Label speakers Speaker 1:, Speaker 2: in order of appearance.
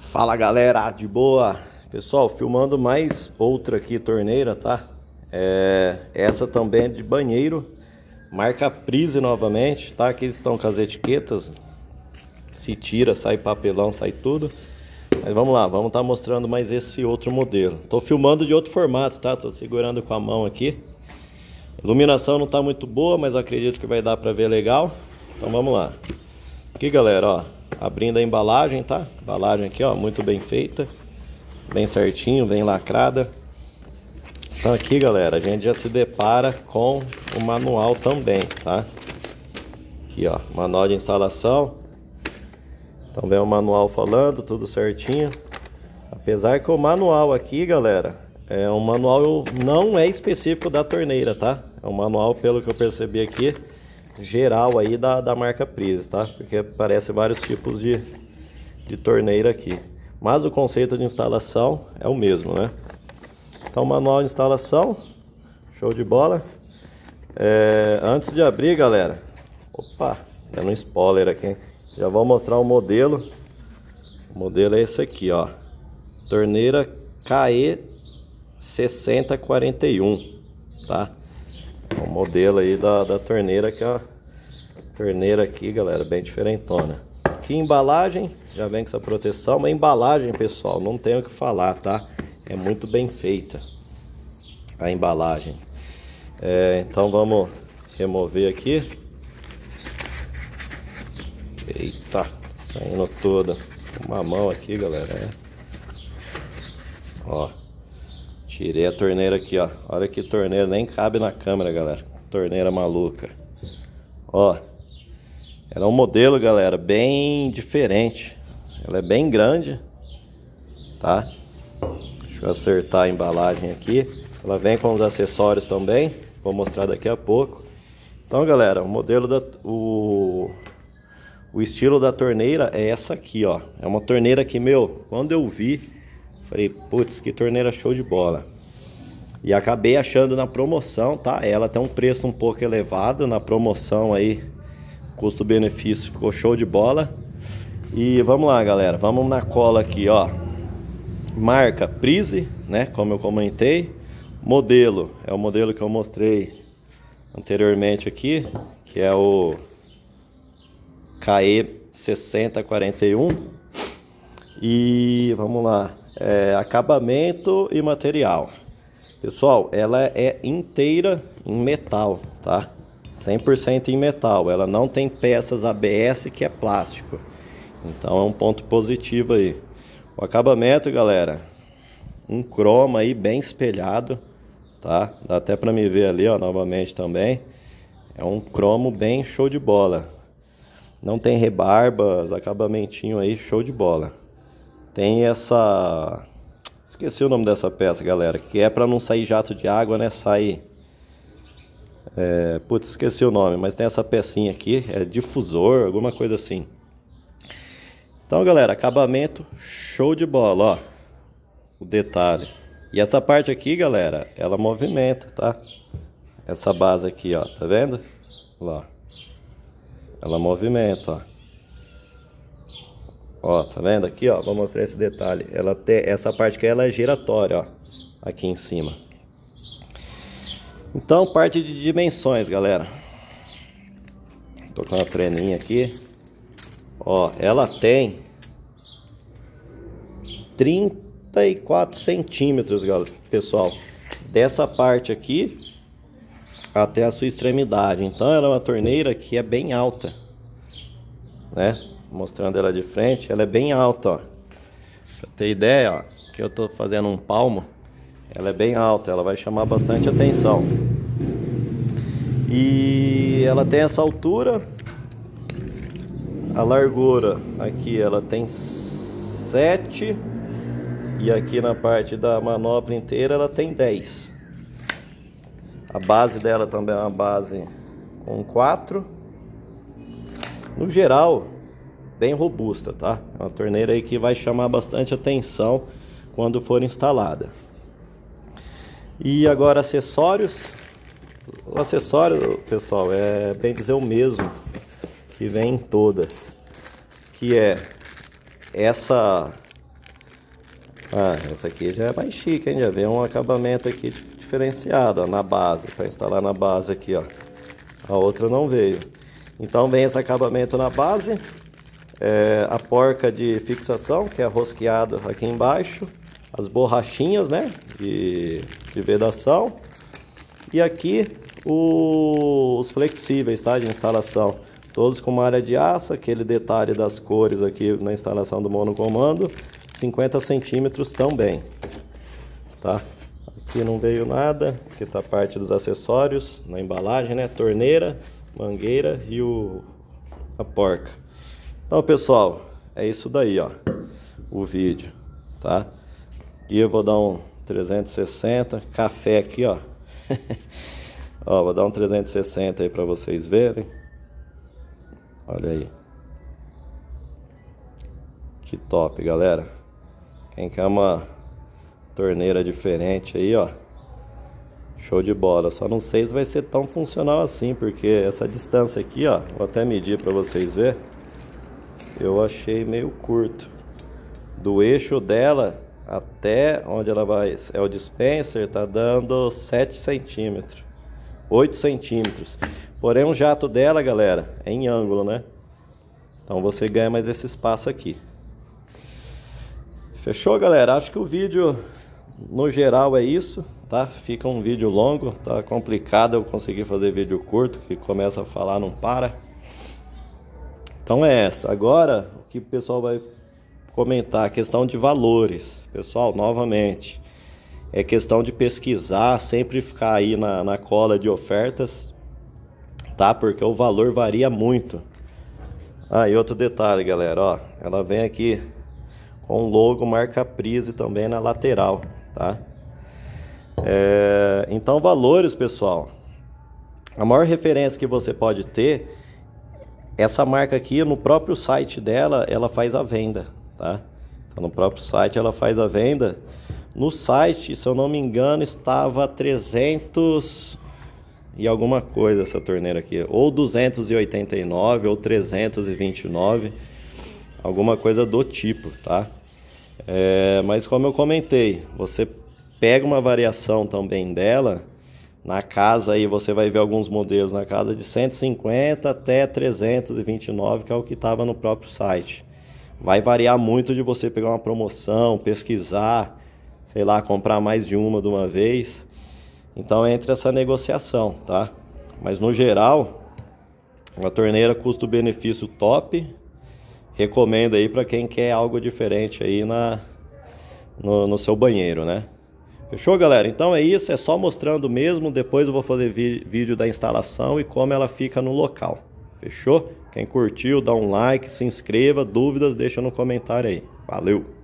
Speaker 1: Fala galera, de boa? Pessoal, filmando mais outra aqui torneira, tá? Essa também é de banheiro, marca Prise novamente, tá? Aqui estão com as etiquetas, se tira, sai papelão, sai tudo. Mas vamos lá, vamos estar mostrando mais esse outro modelo. Tô filmando de outro formato, tá? Tô segurando com a mão aqui. Iluminação não tá muito boa, mas acredito que vai dar pra ver legal. Então vamos lá. Aqui galera, ó, abrindo a embalagem, tá? Embalagem aqui, ó, muito bem feita, bem certinho, bem lacrada. Então aqui galera, a gente já se depara com o manual também, tá? Aqui ó, manual de instalação. Então vem o manual falando, tudo certinho. Apesar que o manual aqui galera, um manual não é específico da torneira, tá? É um manual, pelo que eu percebi aqui, geral aí da marca Prise, tá? Porque aparece vários tipos de torneira aqui. Mas o conceito de instalação é o mesmo, né? Então, manual de instalação, show de bola. Antes de abrir, galera, opa, dando um spoiler aqui, hein? Já vou mostrar o modelo. O modelo é esse aqui, ó. Torneira KE 6041, tá? O modelo aí da torneira, que é a torneira aqui, galera, bem diferentona. Aqui embalagem, já vem com essa proteção. Uma embalagem, pessoal, não tenho o que falar, tá? É muito bem feita a embalagem. Então vamos remover aqui. Eita, saindo toda. Uma mão aqui, galera. Ó. Tirei a torneira aqui, ó. Olha que torneira, nem cabe na câmera, galera. Torneira maluca. Ó. Ela é um modelo, galera, bem diferente. Ela é bem grande, tá? Deixa eu acertar a embalagem aqui. Ela vem com os acessórios também. Vou mostrar daqui a pouco. Então, galera, o modelo o estilo da torneira é essa aqui, ó. É uma torneira que, meu, quando eu vi, falei, putz, que torneira show de bola. E acabei achando na promoção, tá? Ela tem um preço um pouco elevado. Na promoção aí, custo-benefício ficou show de bola. E vamos lá, galera. Vamos na cola aqui, ó. Marca Prise, né? Como eu comentei. Modelo, é o modelo que eu mostrei anteriormente aqui, que é o KE 6041. E vamos lá. Acabamento e material. Pessoal, ela é inteira em metal, tá? 100% em metal. Ela não tem peças ABS, que é plástico. Então é um ponto positivo aí. O acabamento, galera, um croma aí bem espelhado, tá? Dá até pra me ver ali, ó, novamente também. É um cromo bem show de bola. Não tem rebarbas, acabamentinho aí show de bola. Tem essa... Esqueci o nome dessa peça, galera, que é pra não sair jato de água, né? Sai... Putz, esqueci o nome, mas tem essa pecinha aqui, é difusor, alguma coisa assim. Então, galera, acabamento show de bola, ó. O detalhe. E essa parte aqui, galera, ela movimenta, tá? Essa base aqui, ó, tá vendo? Olha lá. Ela movimenta, ó. Ó, tá vendo aqui, ó? Vou mostrar esse detalhe. Ela tem essa parte aqui, ela é giratória, ó, aqui em cima. Então, parte de dimensões, galera. Tô com uma treninha aqui. Ó, ela tem 34 centímetros, galera, pessoal. Dessa parte aqui até a sua extremidade. Então, ela é uma torneira que é bem alta, né? Mostrando ela de frente, ela é bem alta, ó. Pra ter ideia, ó, que eu tô fazendo um palmo, ela é bem alta, ela vai chamar bastante atenção. E ela tem essa altura, a largura aqui ela tem 7, e aqui na parte da manopla inteira ela tem 10. A base dela também é uma base com 4. No geral, bem robusta, tá? É uma torneira aí que vai chamar bastante atenção quando for instalada. E agora acessórios. O acessório, pessoal, é bem dizer o mesmo que vem em todas, que é essa Ah, essa aqui já é mais chique, hein? Já vem um acabamento aqui diferenciado, ó, na base, para instalar na base aqui, ó. A outra não veio. Então vem esse acabamento na base, a porca de fixação, que é rosqueada aqui embaixo, as borrachinhas, né, de vedação, e aqui os flexíveis, tá, de instalação, todos com uma área de aço, aquele detalhe das cores aqui na instalação do monocomando, 50 centímetros também, tá? Aqui não veio nada, aqui tá a parte dos acessórios, na embalagem, né, torneira, mangueira e a porca. Então, pessoal, é isso daí, ó, o vídeo, tá? E eu vou dar um 360, café aqui, ó. Ó, vou dar um 360 aí pra vocês verem. Olha aí. Que top, galera. Quem quer uma torneira diferente aí, ó, show de bola. Só não sei se vai ser tão funcional assim, porque essa distância aqui, ó, vou até medir pra vocês verem. Eu achei meio curto. Do eixo dela até onde ela vai, é o dispenser, tá dando 7 centímetros, 8 centímetros. Porém, o jato dela, galera, é em ângulo, né? Então você ganha mais esse espaço aqui. Fechou, galera? Acho que o vídeo, no geral, é isso, tá? Fica um vídeo longo, tá complicado eu conseguir fazer vídeo curto, que começa a falar, não para. Então é essa. Agora, o que o pessoal vai comentar, a questão de valores. Pessoal, novamente, é questão de pesquisar, sempre ficar aí na cola de ofertas, tá? Porque o valor varia muito. Ah, e outro detalhe, galera, ó, ela vem aqui com o logo marca Prise também na lateral, tá? Então, valores, pessoal, a maior referência que você pode ter, essa marca aqui, no próprio site dela, ela faz a venda, tá? Então, no próprio site ela faz a venda. No site, se eu não me engano, estava 300 e alguma coisa essa torneira aqui, ou 289 ou 329, alguma coisa do tipo, tá? Mas como eu comentei, você pega uma variação também dela, na casa aí você vai ver alguns modelos na casa de 150 até 329, que é o que estava no próprio site. Vai variar muito de você pegar uma promoção, pesquisar, sei lá, comprar mais de uma vez. Então entra essa negociação, tá? Mas no geral, uma torneira custo-benefício top. Recomendo aí para quem quer algo diferente aí no seu banheiro, né? Fechou, galera? Então é isso, é só mostrando mesmo. Depois eu vou fazer vídeo da instalação e como ela fica no local. Fechou? Quem curtiu, dá um like, se inscreva. Dúvidas, deixa no comentário aí. Valeu!